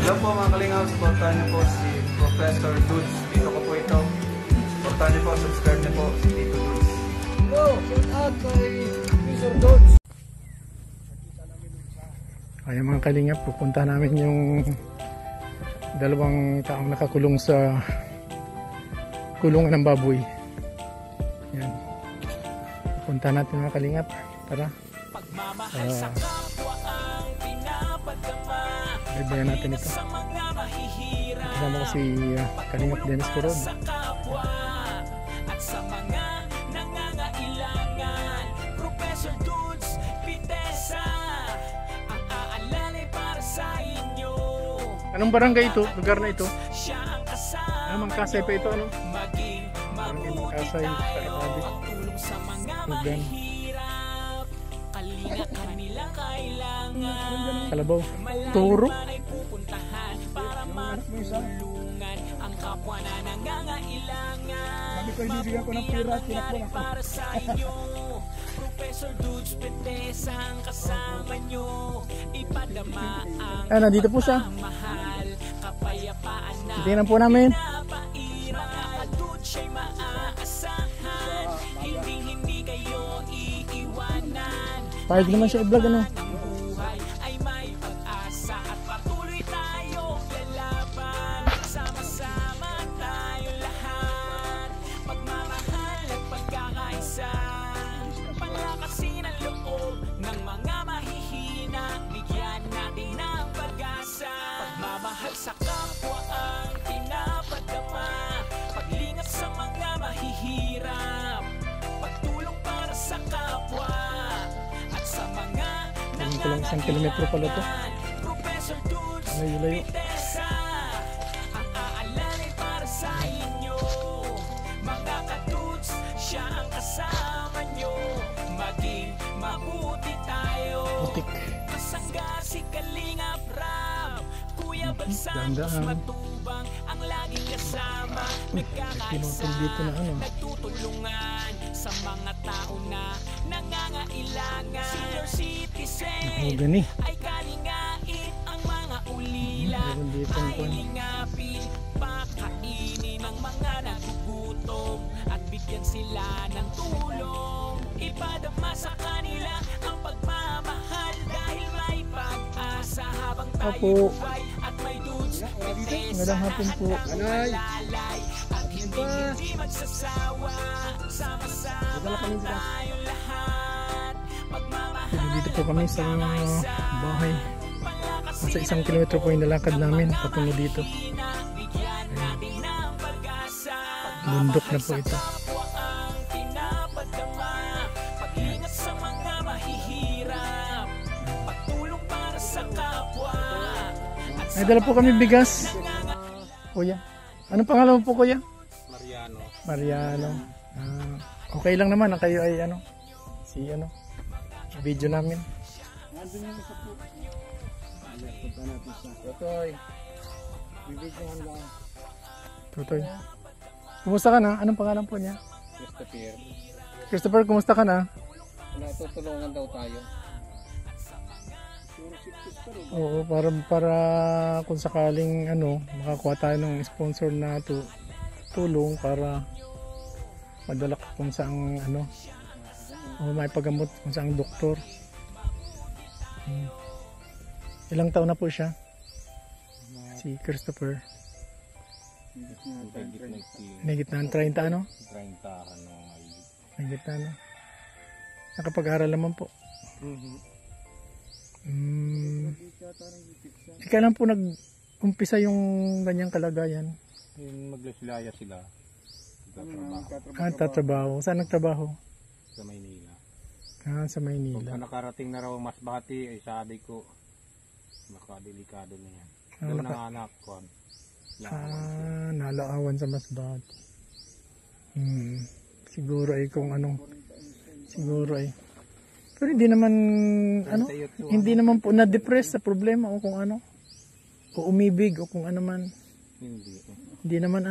Hello po mga kalingap, supportahan niyo po si Professor Dudes. Dito ko po ito. Supportahan niyo po, subscribe niyo po si Tito Dudes. Hello, shout out kay Professor Dudes. Ayan mga kalingap, pupunta namin yung dalawang taong nakakulong sa kulungan ng baboy. Yan. Pupunta natin mga kalingap. Tara. Ibayan natin ito. Kasama ko si Kalingap Dennis Corod. At sa mga nangangailangan, Professor Dudes Pitesa, ang aalalay para sa inyo. Anong barangay ito? Lugar na ito? Mangkasay pa ito, ano? Barangay Mangkasay, Kaitabi. Lugan. Kalabaw. Turo. Ang kapwa na nangangailangan. Sabi ko, ibibigyan ko ng pira. Para sa inyo. Professor Dudes Pitesa ang kasama nyo. Ipadama ang nandito po siya. Tingnan po namin. Pahig naman siya i-vlog, ano? Sa kapwa ang pinapadama, paglingat sa mga mahihirap, pagtulong para sa kapwa at sa mga nangangailangan. Kilometro pala to. Professor Dudes Pitesa, ang aalalay para sa inyo. Mga kadudes, siya ang kasama nyo. Maging mabuti tayo. Kasangga si Kalingap Rap, Kuya Balsangos Matubang ang laging kasama. Nagkakaisa, nagtutulungan sa mga tao na nangangailangan. Senior citizen ay kalingain ang mga ulila. Ay lingapin, pakainin ang mga nagugutom at bigyan sila ng tulong. Ipadama sa kanila ang pagmamahal dahil may pag-asa habang tayo buhay at may dudes. Magandang hapon po. Malalay at hindi magsasawa. Sama-sama tayong lahat. Dito po kami sa bahay. Sa 1 kilometro po yung nalakad namin patungo dito. Bundok na po ito. Ay, dala po kami bigas. Kuya. Anong pangalan mo po, kuya? Mariano. Mariano. Okay lang naman ang kayo ay video namin. Totoy. Bibigyan lang. Totoy. Kumusta ka na? Anong pangalan po niya? Christopher. Christopher, kumusta ka na? Natutulungan daw tayo. Oo, para kung sakaling makakuha tayo ng sponsor na tulong para madala kung saang o may paggamot kung saang doktor. Ilang taon na po siya? Si Christopher. Higit na 30 ano? 30 higit na nakapag-aral naman po. Kailan po nag-umpisa yung ganyang kalagayan? Yung maglasilaya sila. Tatrabaho. Saan nagtrabaho? Sa Maynila. Sa Maynila. Pagka nakarating na raw Masbate, ay sabi ko, nakadelikado na yan. Doon ang anak ko. Nalaawan sa Masbate. Siguro ay kung siguro ay. Pero hindi naman hindi naman po na-depress sa problema o kung o umibig o kung ano man. Hindi naman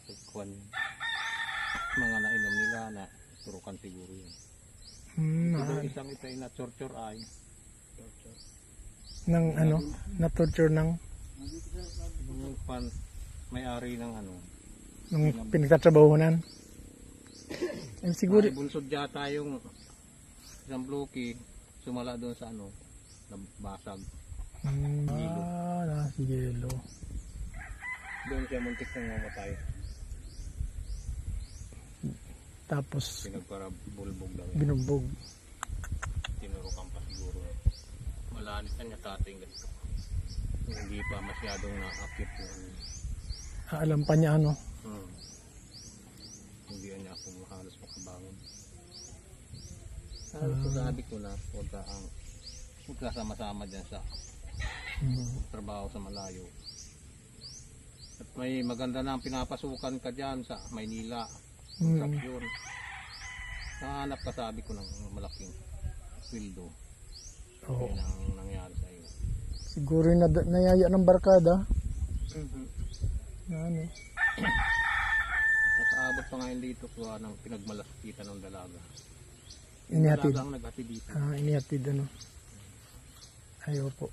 mga nainom nila na turukan siguro yun. Isang ito ay na-torture ay ng na torture ng may-ari ng ano. Nung pinagtatrabahunan. Eh, siguro, Ay, bunsod yata yung isang bloke, sumala doon sa ano, nabasag. nasa yelo. Doon siya muntik nang mamatay. Tapos, Pinagpara-bulbog lang. binugbog. Tinurukan pa siguro. Malanit na niya tating ganito. Hindi pa masyadong na-akit yung Alam pa niya ano. hindi niya ako halos makabangon. Sabi ko na huwag ka sama-sama dyan sa trabaho sa malayo. At may maganda na ang pinapasukan ka dyan sa Maynila. Yun. Nahanap ka, sabi ko, ng malaking sweldo. Oo. Yan ang nangyari sa iyo. Siguro yung nayaya ng barkada. Ano? Nakaabot pa ngayon dito kuha ng pinagmalakitan ng dalaga. Inihatid. Dalaga ang nag-atid dito. Inihatid ano. Ayaw po.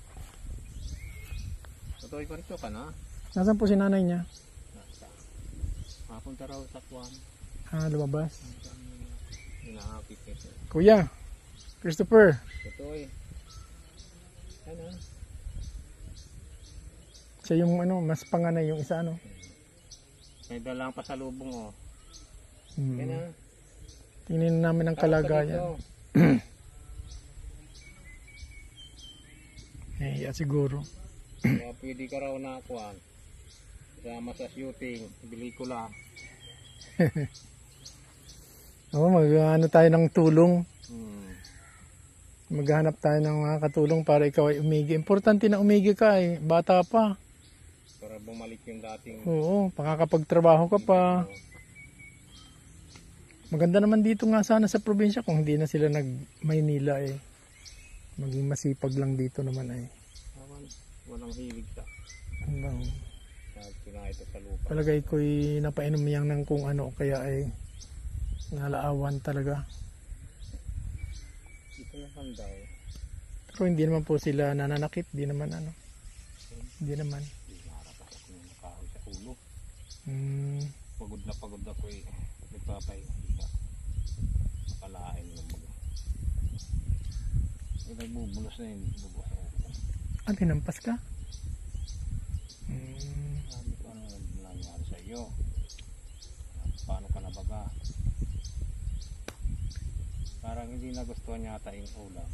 Totoo pa rito ka na. Nasaan po si nanay niya? Mapunta raw sa Kwan. Lumabas. Inaakit nito. Kuya, Christopher. Totoo eh. Ano? Siya yung ano, mas panganay yung isa ano. May dalang pasalubong oh. Hmm. Yan na. Tingnan namin ang kalagayan. Eh, siguro. Kaya pwede ka raw na Kwan. Sama sa shooting. Bili ko lang. Ano tayo ng tulong. Maghanap tayo ng mga katulong para ikaw ay umigi. Importante na umigi ka eh. Bata pa. Para bumalik yung dating. Oo, pakakapagtrabaho ka pa. Maganda naman dito nga sana sa probinsya kung hindi na sila nag-Maynila eh. Maging masipag lang dito naman ay. Walang hilig sa. Ano, Ito sa lupa. palagay ko'y napainom yang ng kung ano kaya ay nalaawan talaga. Ito naman daw. Pero hindi naman po sila nananakit. Hindi naman ano. Hindi naman. Narapas ako ng kahoy sa ulo. Pagod na ko eh. Nagpapay. Nakalain ng baga. Eh, nagbubulos na yung bubulos sa ulo. Tinampas ka? Sabi ko, ano nangyari sa iyo? Paano ka nabaga? Parang hindi nagustuhan yata yung ulam.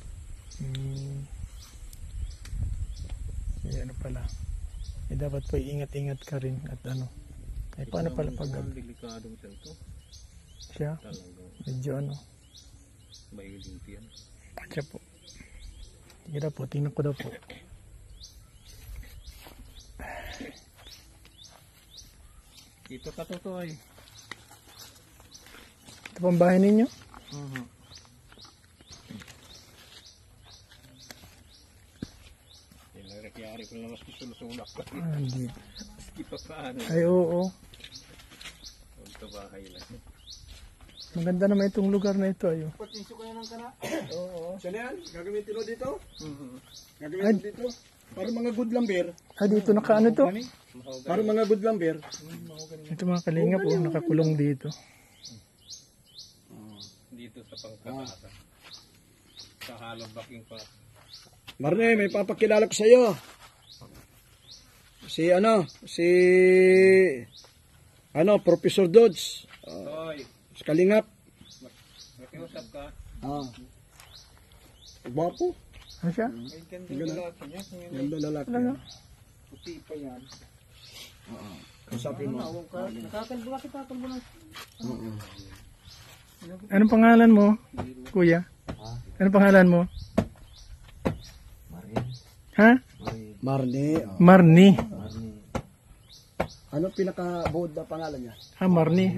Ano pala. Eh, dapat po ingat-ingat ka rin at ano. Eh, paano pala pag delikado mo ito? siya? Talagang Medyo ano. mailip yan. Siya po. Sige daw po. Tingnan ko daw po. Dito ka Totoy. Ito pang bahay ninyo? Nagrekyari ko na mas sulsulak ka. Hindi. Maski pa paano. Ay, oo. Huwag ka bahay lang. Maganda naman itong lugar na ito. Ayo. Patiso kayo ng kana. Oo. Siya na yan? Gagamitin mo dito? Mhm. Gagamitin dito? Para mga good lumber. Dito nakaano to? Para mga good lumber. Ito mga kalingap po. Nakakulong dito. Dito sa pangkatasa. Sa hollow backing pa. Marne, may papakilala ko sa iyo. Si Professor Dodds. Toy, Kalingap. nakiusap ka. Gwapo. Ano siya? May ganda lalaki niya. Ganda lalaki. Talaga? Puti pa yan. Kasapin mo. Nakakalbula kita. Anong pangalan mo, kuya? Anong pangalan mo? Ha? Marne. Marni. Ano pinaka-buod na pangalan niya? Marni.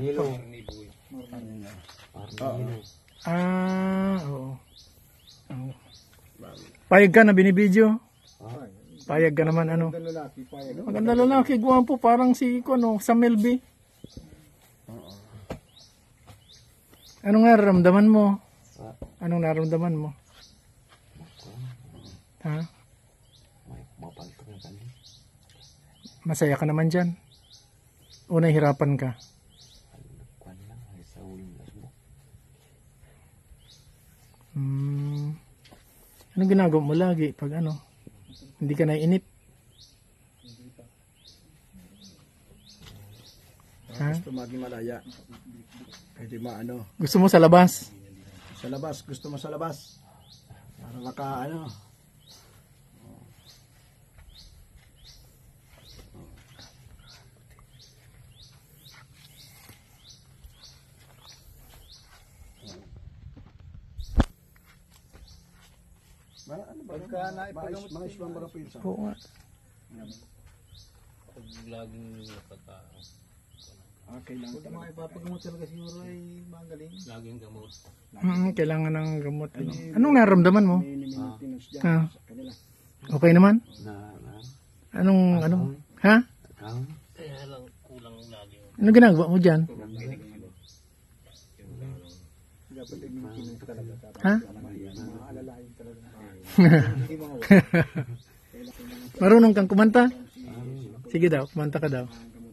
Oo. Payag ka na binibidyo? Payag ka naman ano? Lalaki pa yan. Maganda lalaki, guwapo, parang si Samuel B. Anong nararamdaman mo? Anong nararamdaman mo? Ha? Masaya ka naman dyan? O nahihirapan ka? Anong ginagawa mo lagi pag ano? Hindi ka naiinip? Ha? Gusto maging malaya. Pwede maano. Gusto mo sa labas? Sa labas. Gusto mo sa labas. Para maka ano. Ano ba? Pagka naipagamot mga isbang mga pinsa. Oo nga. Pag laging napata, Kailangan Pag mga ipapagamot talaga siguro ay magaling. laging gamot. Kailangan ng gamot. Ano? Anong nararamdaman mo? maintenance dyan Ah. sa kanila. Okay naman? Anong, ano? Ha? Kaya lang kulang laging. Ano ginagawa mo dyan? Dapat i-maintenance talaga. Ha? Maalalayan talaga. Marunong kang kumanta? Sige daw, kumanta ka daw.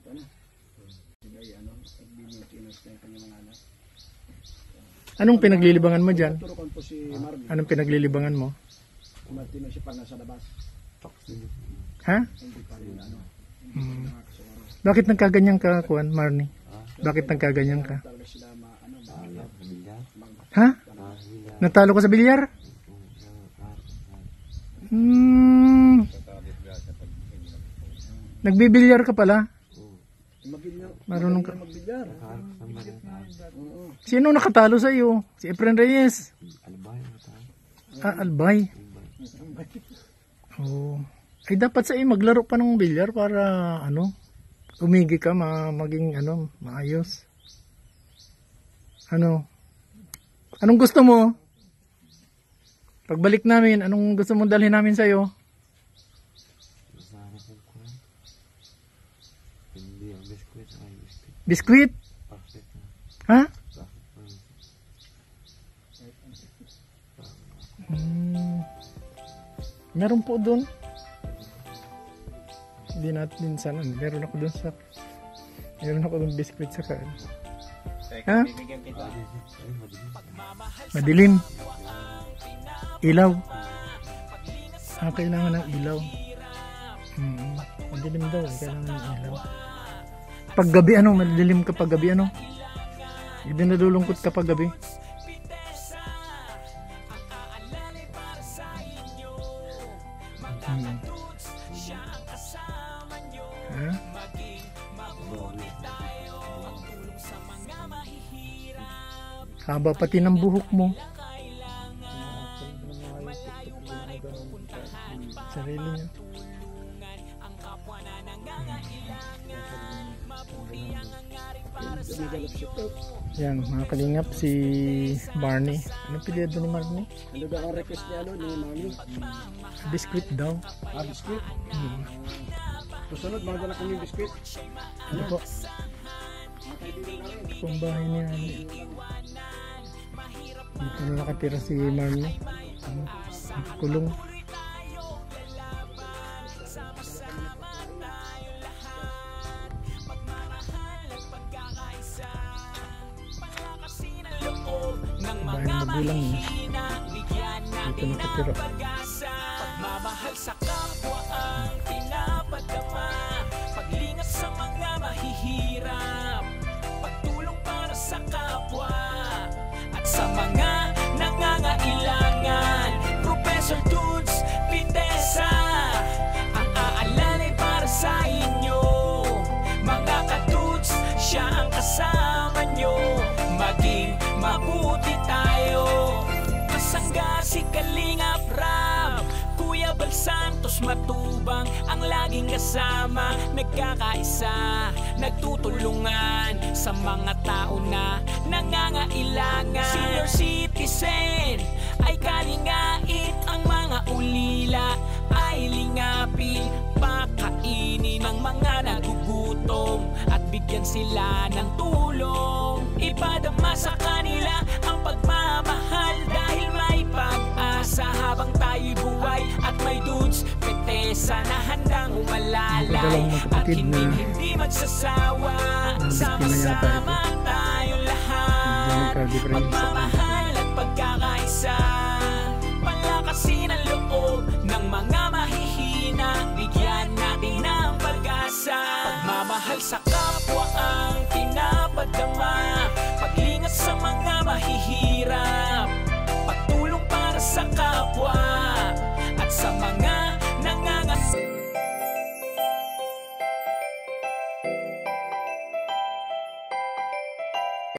Anong pinaglilibangan mo dyan? Turukan po si Marvin. Anong pinaglilibangan mo? Martin siya pa nasa labas. Ha? Hindi pa rin ano. Bakit nagkaganyan ka, Kuan, Marnie? Bakit nagkaganyan ka? Talaga sila ano, Ha? Natalo ka sa bilyar? Nagbibilyar ka pala? Marunong ka. magbilyar. Sino nakatalo sa iyo? Si Efren Reyes. Albay. Oh. Ay dapat sa iyo maglaro pa ng bilyar para ano, umigi ka maging ano, maayos. Ano? Anong gusto mo? Pagbalik namin, anong gusto mong dalhin namin sa iyo? Biskuit? Ha? Meron po doon. Hindi natin din sana. Meron ako doon sa... Meron ako doon biskuit sa kaan. Ha? Madilim. Ilaw. Kailangan ng ilaw. Madilim daw. Kailangan ng ilaw. Paggabi ano, madilim ka paggabi ano? Hindi nalulungkot ka paggabi. Ha? Haba pati ng buhok mo. Sarili niya. Yan, mga kalingap, si Barney. Anong pilyedo ni Barney? Ano daw ang request niya ni Mami? Biscuit daw. Biscuit? Susunod, magdala kami biscuit. Ano po? Ito ang bahay niya. Dito na nakatira si Marnie. Kulong. Bahay ng magulang niya. Dito nakatira. Pagmamahal sa kapwa ang pinapadama, paglingat sa mga mahihirap, pagtulong para sa kapwa at sa mga nangangailangan. Professor Dudes Pitesa, ang aalalay para sa inyo. Mga kadudes, siya ang kasama nyo. Maging mabuti tayo. Kasangga si Kalingap Rab, Kuya Bal Santos Matubang, ang laging kasama. Nagkakaisa, nagtutulungan sa mga tao na nangangailangan. Senior citizen ay kalingain, ang mga ulila ay lingapin, pakainin ang mga nagugutom at bigyan sila ng tulong. Ipadama sa kanila ang pagmamahal dahil may pag-asa habang tayo'y buhay at may dudes Pitesa na handang umalala. dalawang magkapatid na hindi magsasawa. Sama-sama tayo lahat, magmamahal at pagkakaisa. Palakasin ang loob ng mga mahihina, bigyan natin ng pag-asa. Pagmamahal sa kapwa